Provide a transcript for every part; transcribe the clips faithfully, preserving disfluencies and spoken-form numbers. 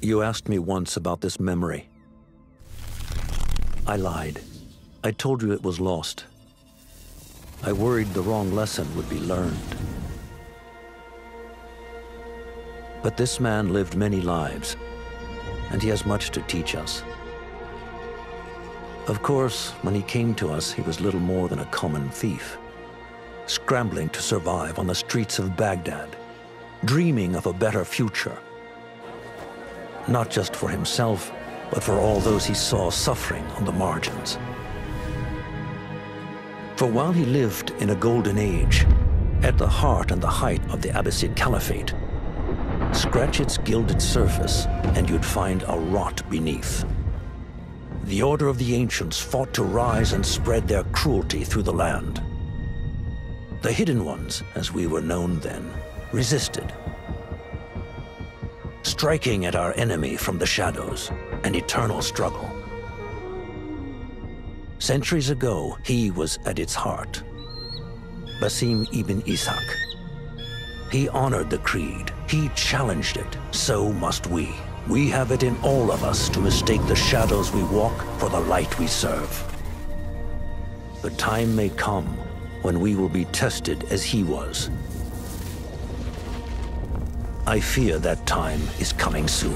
You asked me once about this memory. I lied. I told you it was lost. I worried the wrong lesson would be learned. But this man lived many lives, and he has much to teach us. Of course, when he came to us, he was little more than a common thief, scrambling to survive on the streets of Baghdad, dreaming of a better future. Not just for himself, but for all those he saw suffering on the margins. For while he lived in a golden age, at the heart and the height of the Abbasid Caliphate, scratch its gilded surface and you'd find a rot beneath. The Order of the Ancients fought to rise and spread their cruelty through the land. The Hidden Ones, as we were known then, resisted, striking at our enemy from the shadows, an eternal struggle. Centuries ago, he was at its heart, Basim ibn Ishaq. He honored the creed, he challenged it, so must we. We have it in all of us to mistake the shadows we walk for the light we serve. The time may come when we will be tested as he was. I fear that time is coming soon.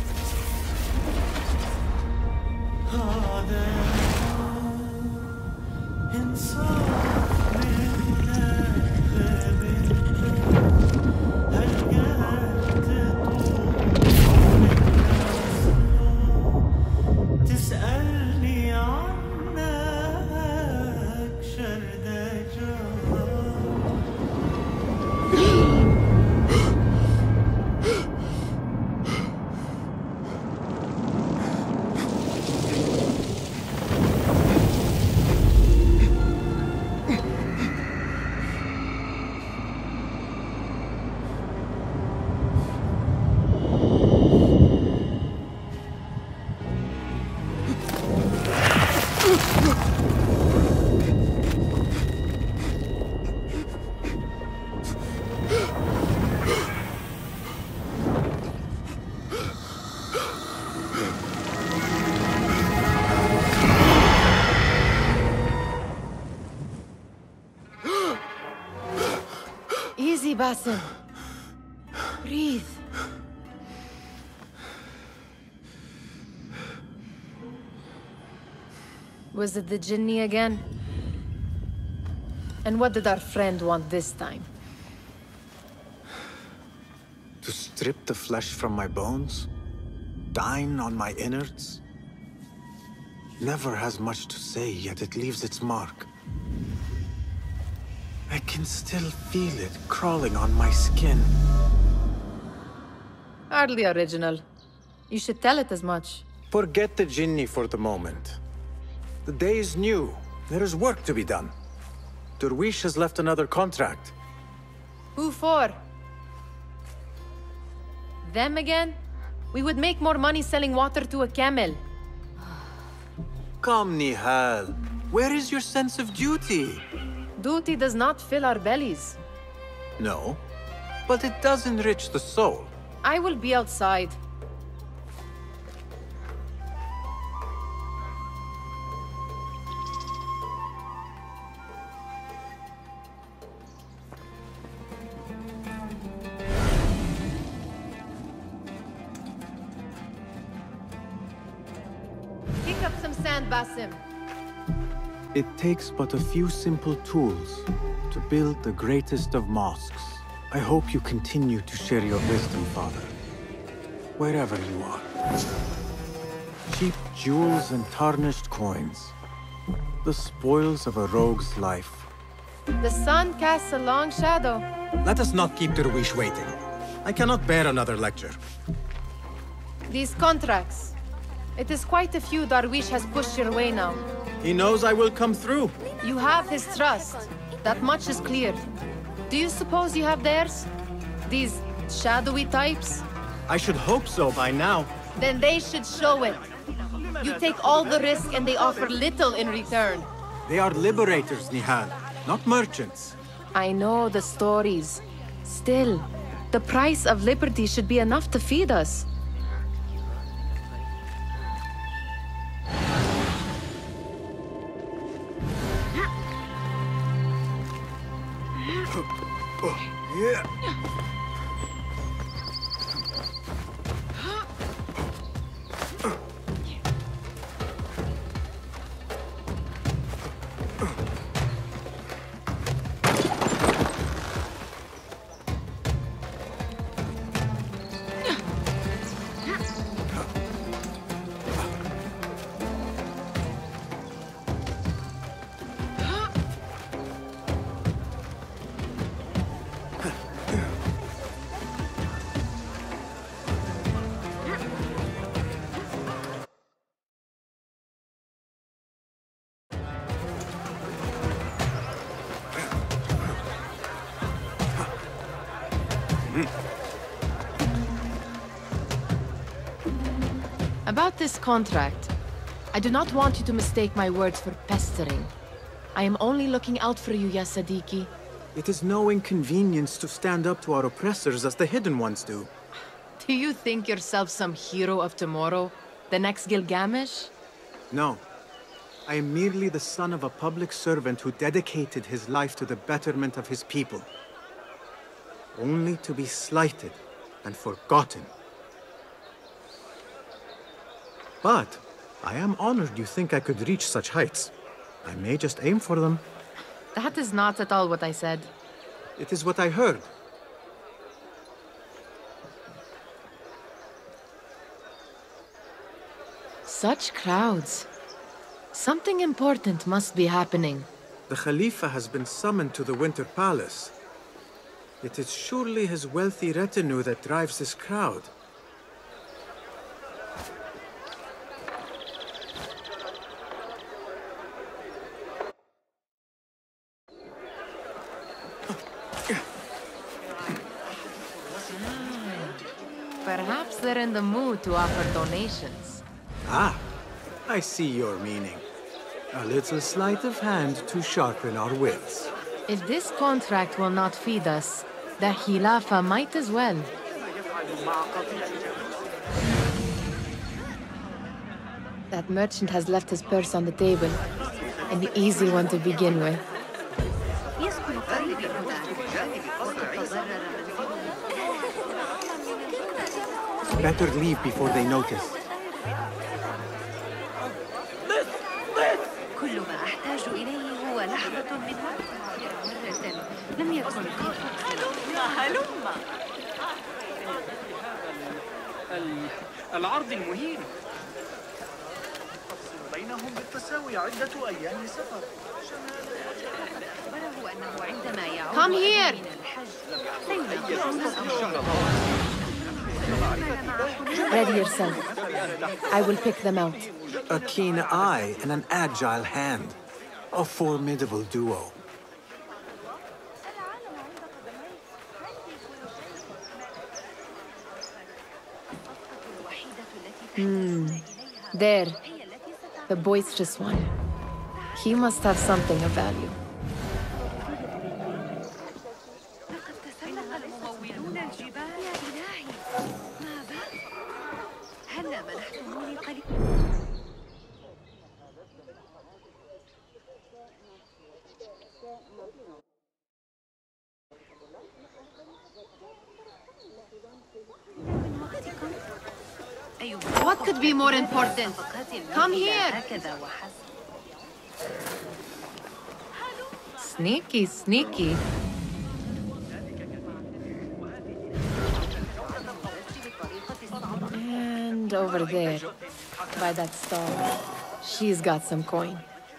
Easy, Basim. Breathe. Was it the Jinni again? And what did our friend want this time? To strip the flesh from my bones? Dine on my innards? Never has much to say, yet it leaves its mark. I can still feel it crawling on my skin. Hardly original. You should tell it as much. Forget the Jinni for the moment. The day is new. There is work to be done. Derwish has left another contract. Who for? Them again? We would make more money selling water to a camel. Come, Nihal. Where is your sense of duty? Duty does not fill our bellies. No, but it does enrich the soul. I will be outside. Pick up some sand, Basim. It takes but a few simple tools to build the greatest of mosques. I hope you continue to share your wisdom, Father, wherever you are. Cheap jewels and tarnished coins, the spoils of a rogue's life. The sun casts a long shadow. Let us not keep Derwish waiting. I cannot bear another lecture. These contracts. It is quite a few Darwish has pushed your way now. He knows I will come through. You have his trust. That much is clear. Do you suppose you have theirs? These shadowy types? I should hope so by now. Then they should show it. You take all the risk and they offer little in return. They are liberators, Nihal, not merchants. I know the stories. Still, the price of liberty should be enough to feed us. Yeah. About this contract, I do not want you to mistake my words for pestering. I am only looking out for you, Ya Sadiki. It is no inconvenience to stand up to our oppressors as the Hidden Ones do. Do you think yourself some hero of tomorrow? The next Gilgamesh? No. I am merely the son of a public servant who dedicated his life to the betterment of his people. Only to be slighted and forgotten. But I am honored you think I could reach such heights. I may just aim for them. That is not at all what I said. It is what I heard. Such crowds. Something important must be happening. The Khalifa has been summoned to the Winter Palace. It is surely his wealthy retinue that drives this crowd. Perhaps they're in the mood to offer donations. Ah, I see your meaning. A little sleight of hand to sharpen our wits. If this contract will not feed us, the Khilafah might as well. That merchant has left his purse on the table. An easy one to begin with. Better leave before they notice. كل ما أحتاج إليه هو لحظة من وقت. لم يكن هلم العرض المهين بينهم بالتساوي عدة أيام سفر. أخبره أنه عندما يعود Come here. من الحج Ready yourself. I will pick them out. A keen eye and an agile hand. A formidable duo. Hmm. There. The boisterous one. He must have something of value. What could be more important? Come here! Sneaky, sneaky. And over there, by that stall, she's got some coin.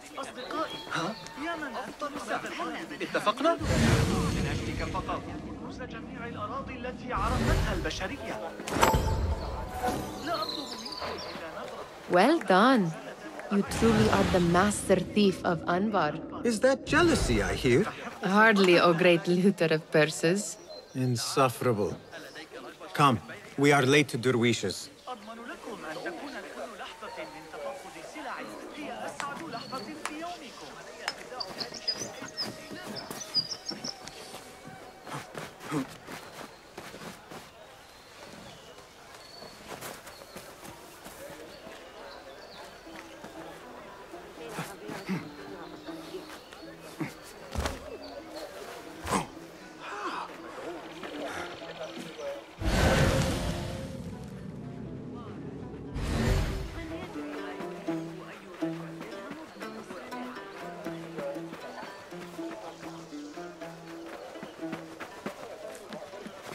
اتفقنا؟ من أجلك فقط كنوز جميع الأراضي التي عرفتها البشرية. لا أطلب منك إلا نظرة. Well done. You truly are the master thief of Anbar. Is that jealousy I hear? Hardly, O great looter of purses. Insufferable. Come, we are late to Derwishes. أضمن لكم أن تكون كل لحظة من تفقد سلعي هي أسعد لحظة في يومكم.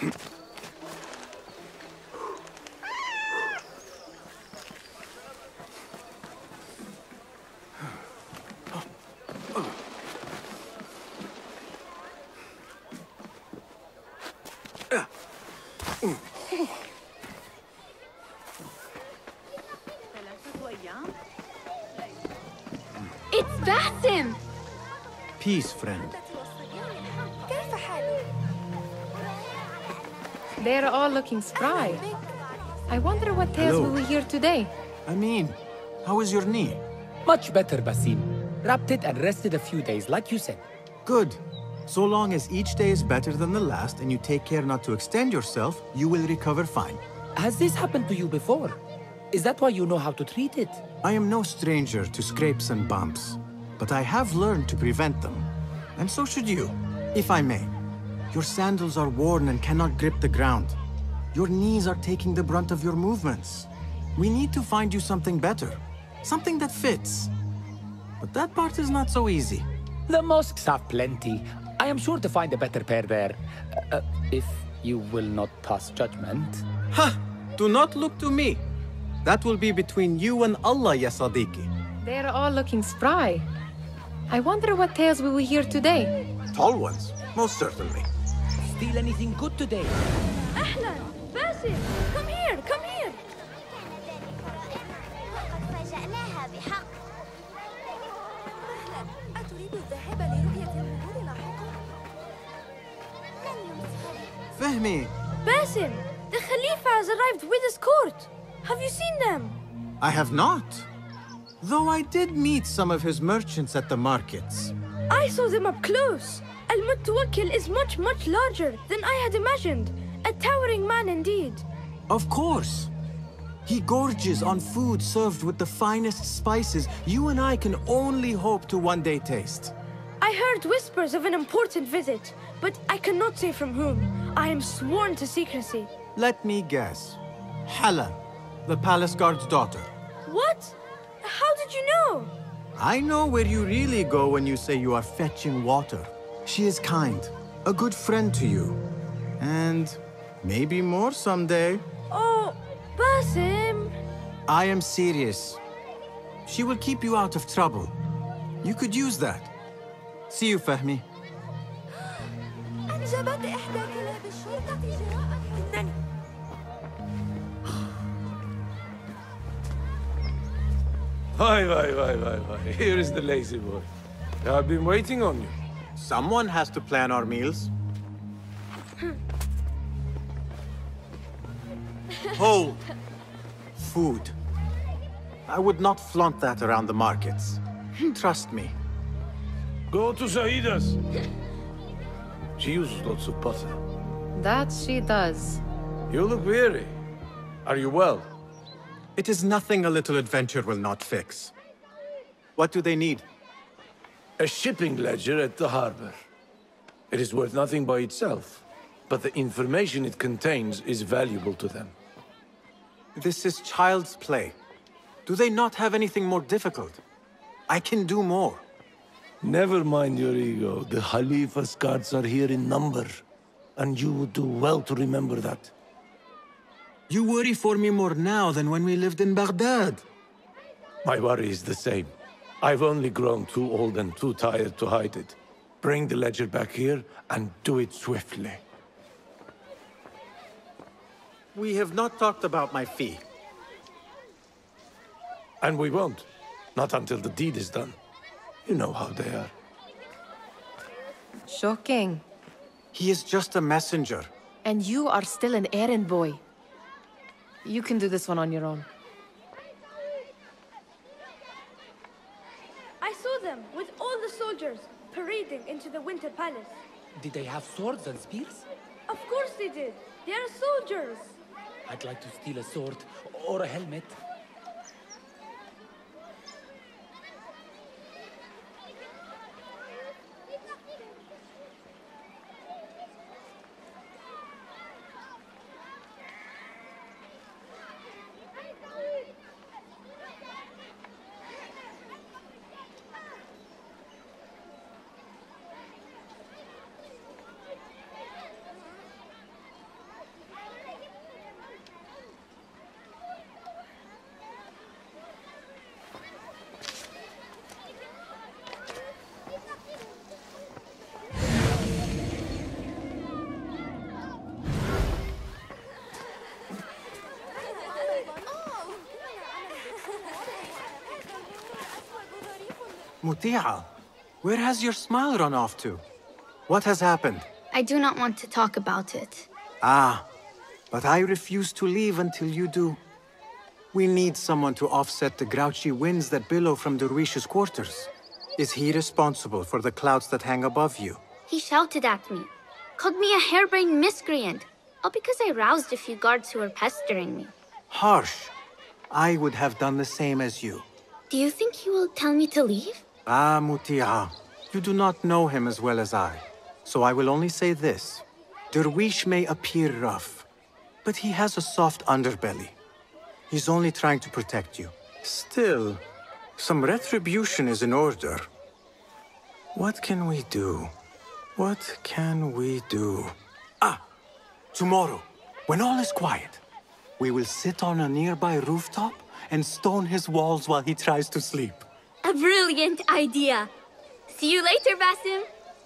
It's Basim! Peace, friend. They're all looking spry. I wonder what tales Hello. we will hear today. I mean, how is your knee? Much better, Basim. Wrapped it and rested a few days, like you said. Good. So long as each day is better than the last and you take care not to extend yourself, you will recover fine. Has this happened to you before? Is that why you know how to treat it? I am no stranger to scrapes and bumps, but I have learned to prevent them. And so should you, if I may. Your sandals are worn and cannot grip the ground. Your knees are taking the brunt of your movements. We need to find you something better, something that fits. But that part is not so easy. The mosques have plenty. I am sure to find a better pair there. Uh, if you will not pass judgment. Ha! Do not look to me. That will be between you and Allah, ya Sadiqi. They're all looking spry. I wonder what tales we will hear today. Tall ones, most certainly. Steal anything good today? Ahlan! Basim! Come here! Come here! Fehmi, Basim! The Khalifa has arrived with his court! Have you seen them? I have not. Though I did meet some of his merchants at the markets. I saw them up close. Al-Mutawakkil is much, much larger than I had imagined. A towering man indeed. Of course. He gorges on food served with the finest spices you and I can only hope to one day taste. I heard whispers of an important visit, but I cannot say from whom. I am sworn to secrecy. Let me guess. Hala, the palace guard's daughter. What? How did you know? I know where you really go when you say you are fetching water. She is kind, a good friend to you. And maybe more someday. Oh, Basim. I am serious. She will keep you out of trouble. You could use that. See you, Fahmi. أنجبت إحدى كلاب الشرطة جراء إنني Why, why, why, why, why. Here is the lazy boy. I've been waiting on you. Someone has to plan our meals. Hold. Food. I would not flaunt that around the markets. Trust me. Go to Saida's. She uses lots of butter. That she does. You look weary. Are you well? It is nothing a little adventure will not fix. What do they need? A shipping ledger at the harbor. It is worth nothing by itself, but the information it contains is valuable to them. This is child's play. Do they not have anything more difficult? I can do more. Never mind your ego. The Khalifa's guards are here in number, and you would do well to remember that. You worry for me more now than when we lived in Baghdad. My worry is the same. I've only grown too old and too tired to hide it. Bring the ledger back here, and do it swiftly. We have not talked about my fee. And we won't. Not until the deed is done. You know how they are. Shocking. He is just a messenger. And you are still an errand boy. You can do this one on your own. I saw them with all the soldiers parading into the Winter Palace. Did they have swords and spears? Of course they did. They are soldiers. I'd like to steal a sword or a helmet. Muti'a, where has your smile run off to? What has happened? I do not want to talk about it. Ah, but I refuse to leave until you do. We need someone to offset the grouchy winds that billow from Derwish's quarters. Is he responsible for the clouds that hang above you? He shouted at me, called me a harebrained miscreant, all because I roused a few guards who were pestering me. Harsh. I would have done the same as you. Do you think he will tell me to leave? Ah, Muti'a, you do not know him as well as I. So I will only say this. Derwish may appear rough, but he has a soft underbelly. He's only trying to protect you. Still, some retribution is in order. What can we do? What can we do? Ah! Tomorrow, when all is quiet, we will sit on a nearby rooftop and stone his walls while he tries to sleep. A brilliant idea! See you later, Basim!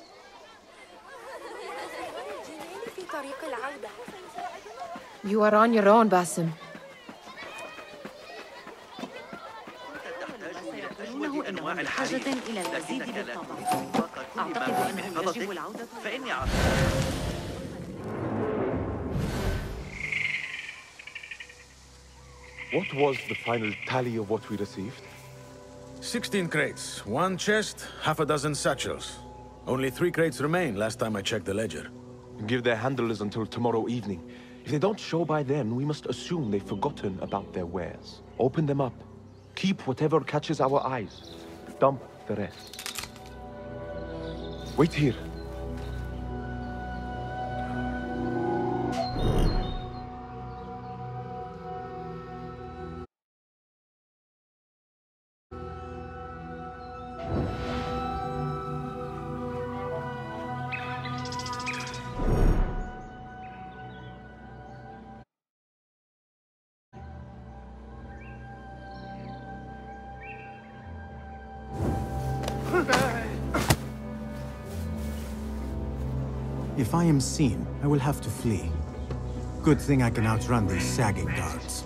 You are on your own, Basim. إنه بحاجة إلى المزيد بالطبع. أعتقد أنه يجب العودة. فإني What was the final tally of what we received? Sixteen crates, one chest, half a dozen satchels. Only three crates remain last time I checked the ledger. Give their handlers until tomorrow evening. If they don't show by then, we must assume they've forgotten about their wares. Open them up. Keep whatever catches our eyes. Dump the rest. Wait here. If I am seen, I will have to flee. Good thing I can outrun these sagging guards.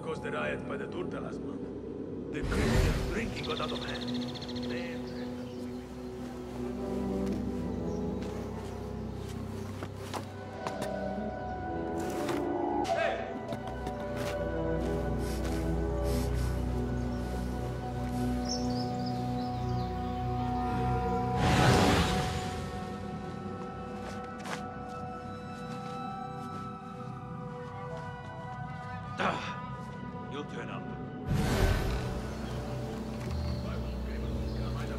caused the riot by the Turta last month. The Christians drinking got out of hand. Then... You'll turn up. I won't be able to come. I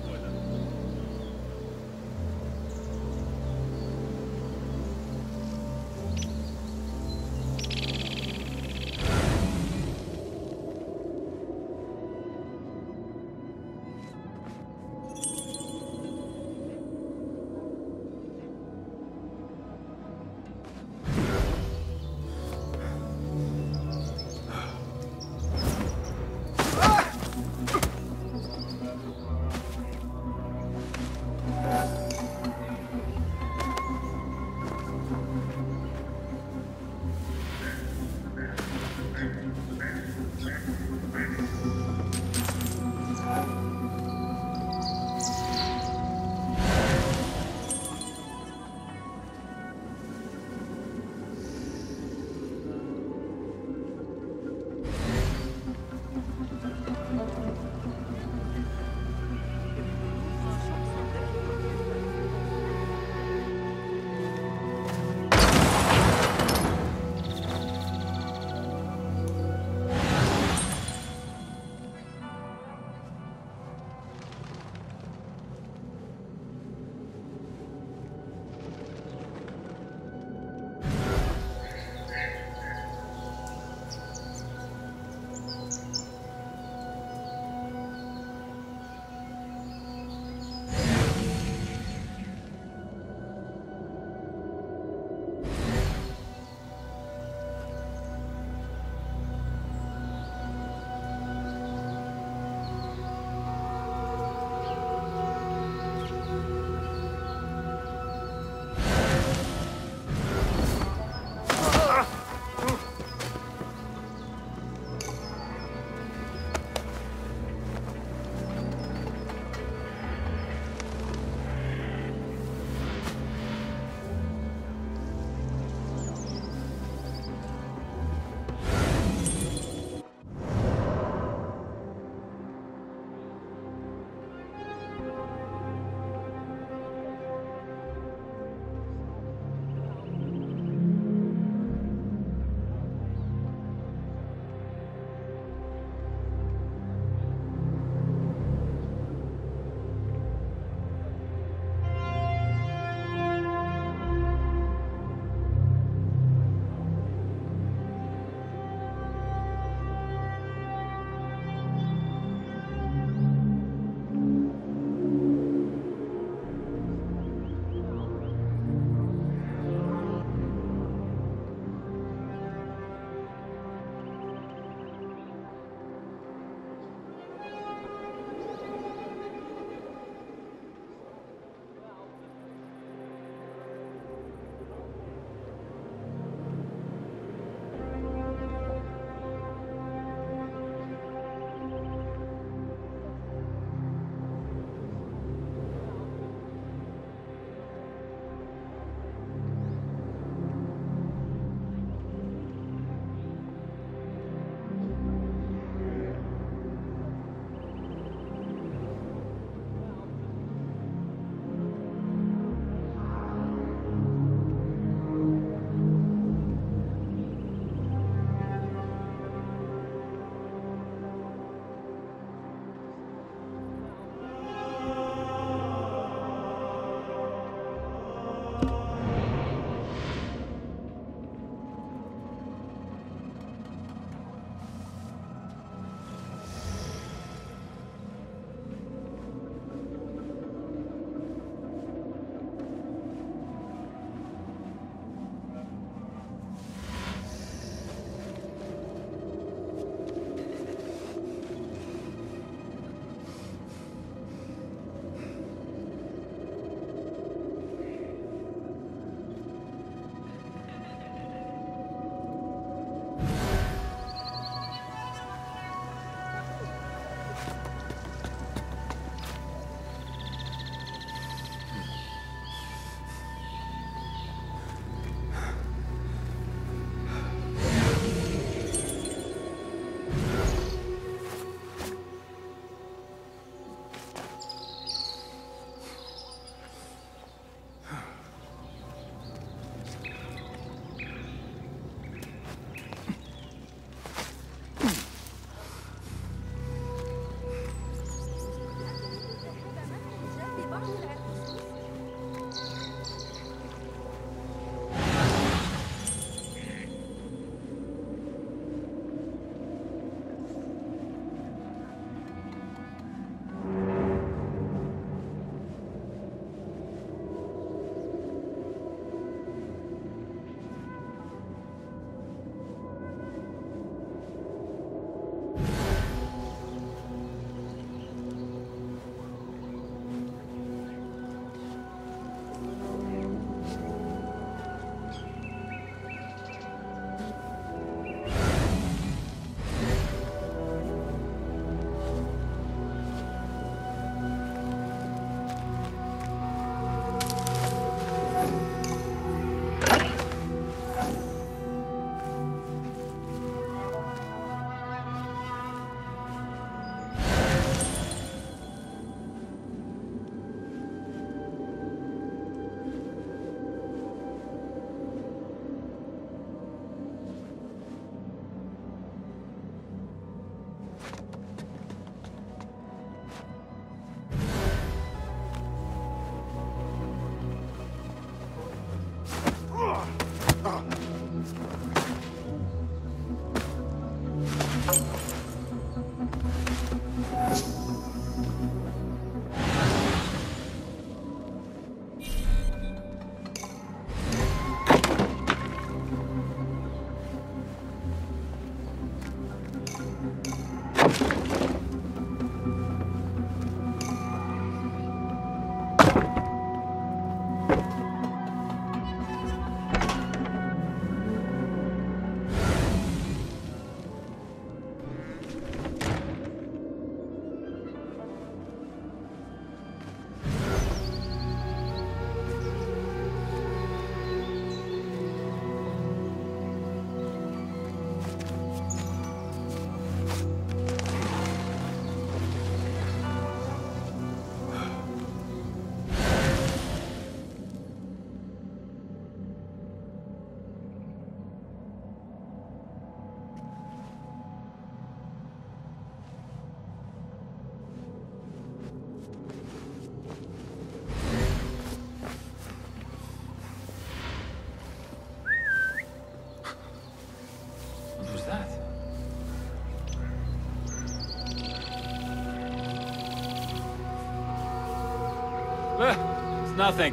Nothing.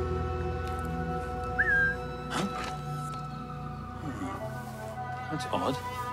Huh? Hmm. That's odd.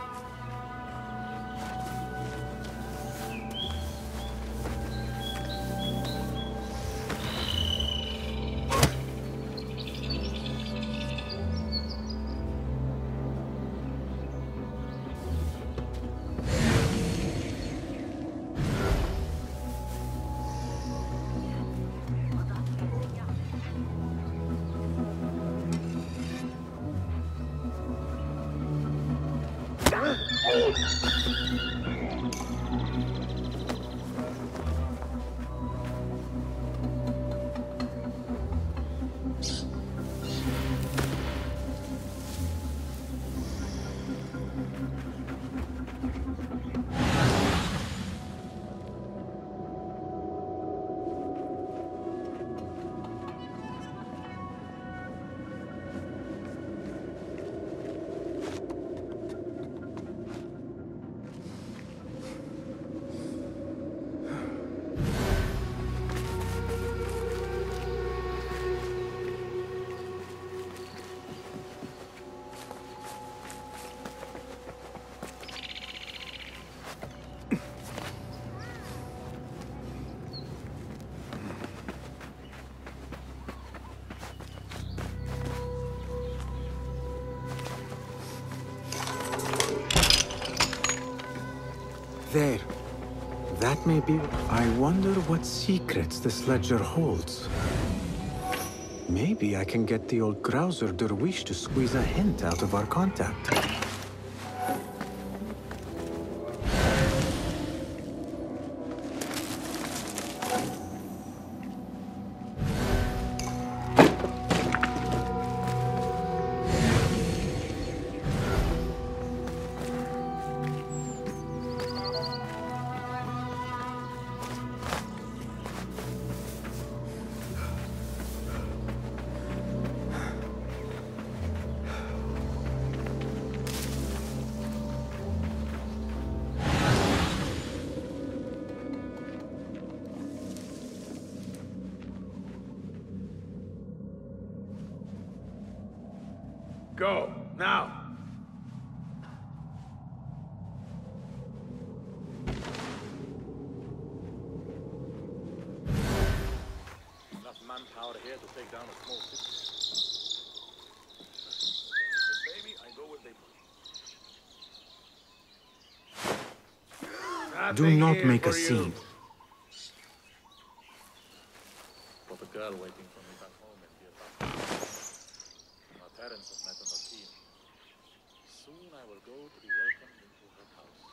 There. That may be... I wonder what secrets this ledger holds. Maybe I can get the old grouser Derwish to squeeze a hint out of our contact. Go, now! Enough manpower here to take down a small city. They pay me, I go where they put. Do not make a scene. Got a girl waiting for me back home in Vietnam. My parents have met on the team. Soon I will go to be welcomed into her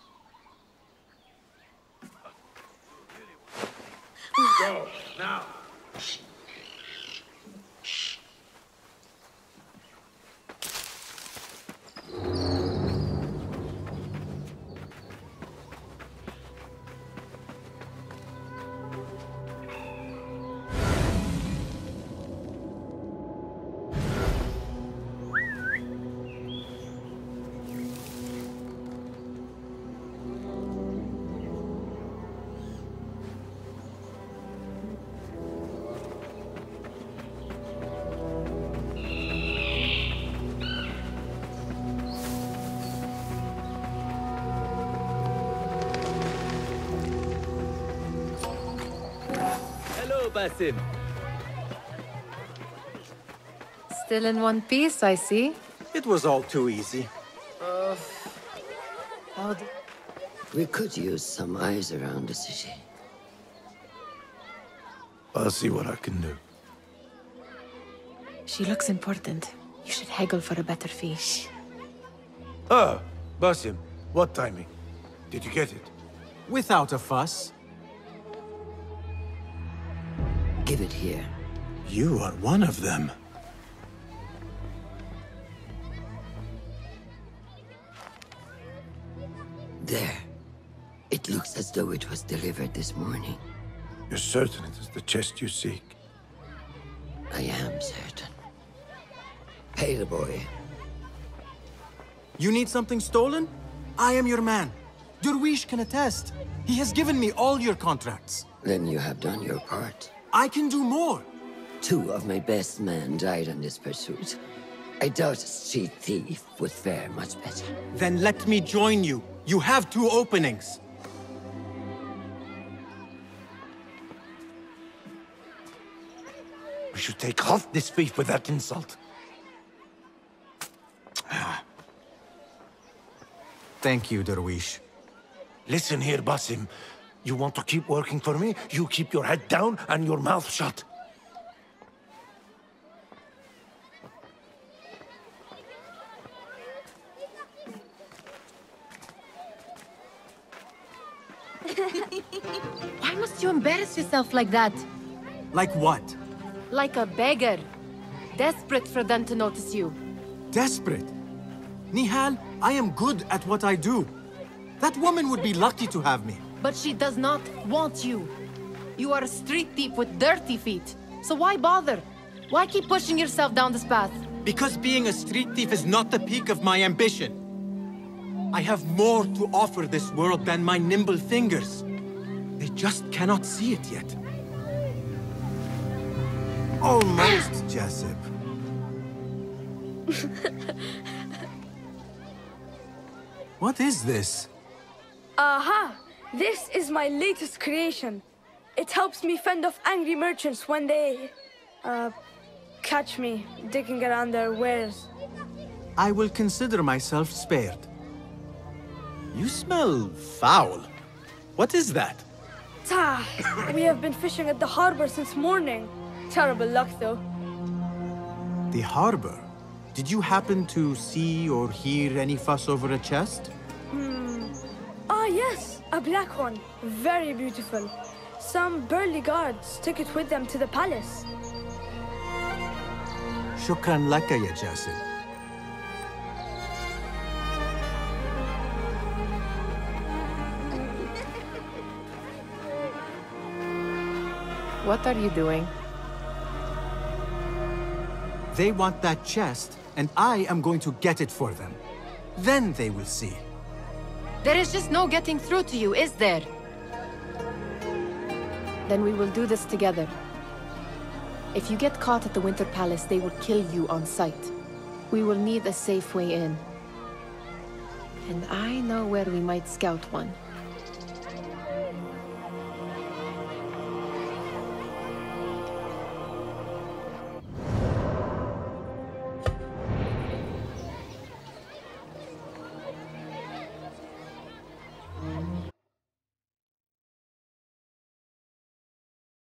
house. Go, now! Basim. Still in one piece, I see. It was all too easy. Uh, how do... We could use some eyes around the city. I'll see what I can do. She looks important. You should haggle for a better fee. Ah, Basim. What timing? Did you get it? Without a fuss. Give it here. You are one of them. There. It looks as though it was delivered this morning. You're certain it is the chest you seek? I am certain. Pay the boy. You need something stolen? I am your man. Derwish can attest. He has given me all your contracts. Then you have done your part. I can do more. Two of my best men died on this pursuit. I doubt a street thief would fare much better. Then let me join you. You have two openings. We should take off this thief with that insult. Thank you, Derwish. Listen here, Basim. You want to keep working for me? You keep your head down and your mouth shut. Why must you embarrass yourself like that? Like what? Like a beggar. Desperate for them to notice you. Desperate? Nihal, I am good at what I do. That woman would be lucky to have me. But she does not want you. You are a street thief with dirty feet. So why bother? Why keep pushing yourself down this path? Because being a street thief is not the peak of my ambition. I have more to offer this world than my nimble fingers. They just cannot see it yet. Almost, Jessup. What is this? Aha! This is my latest creation. It helps me fend off angry merchants when they... uh... catch me digging around their wares. I will consider myself spared. You smell foul. What is that? Tah! We have been fishing at the harbor since morning. Terrible luck, though. The harbor? Did you happen to see or hear any fuss over a chest? Hmm. Ah, yes, a black one. Very beautiful. Some burly guards took it with them to the palace. Shukran laka, ya Jassim. What are you doing? They want that chest, and I am going to get it for them. Then they will see. There is just no getting through to you, is there? Then we will do this together. If you get caught at the Winter Palace, they will kill you on sight. We will need a safe way in. And I know where we might scout one.